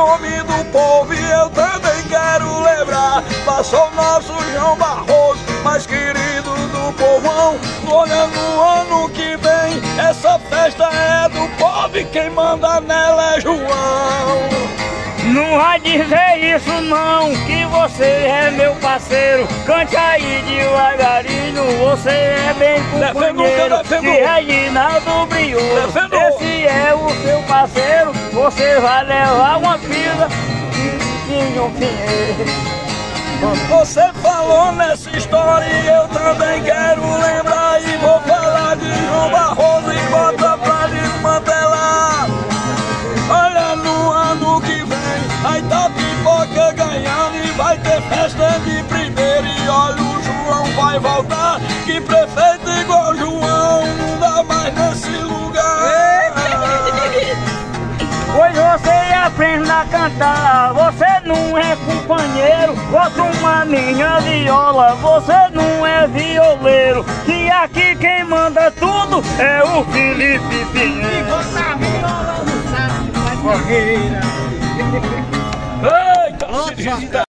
nome do povo e eu também quero lembrar. Passou nosso João Barroso, mais querido do povão. Olha, no ano que vem essa festa é do povo e quem manda nela é João. Não vai dizer isso não, que você é meu parceiro. Cante aí devagarinho, você é bem companheiro. De Reginaldo Brioso, esse é o seu parceiro. Você vai levar uma pila de um pinheiro. Você falou nessa história e eu também quero lembrar. E vou falar de João Barroso e bota pra desmantelar. Olha, no ano que vem aí tá Pipoca ganhando e vai ter festa de primeiro. E olha, o João vai voltar, que prefeito igual João não dá mais nesse lugar. Pois você aprenda a cantar, você não é companheiro. Bota uma minha viola, você não é violeiro. Que aqui quem manda tudo é o Felipe Pinheiro. E bota a viola no saco, vai Eita,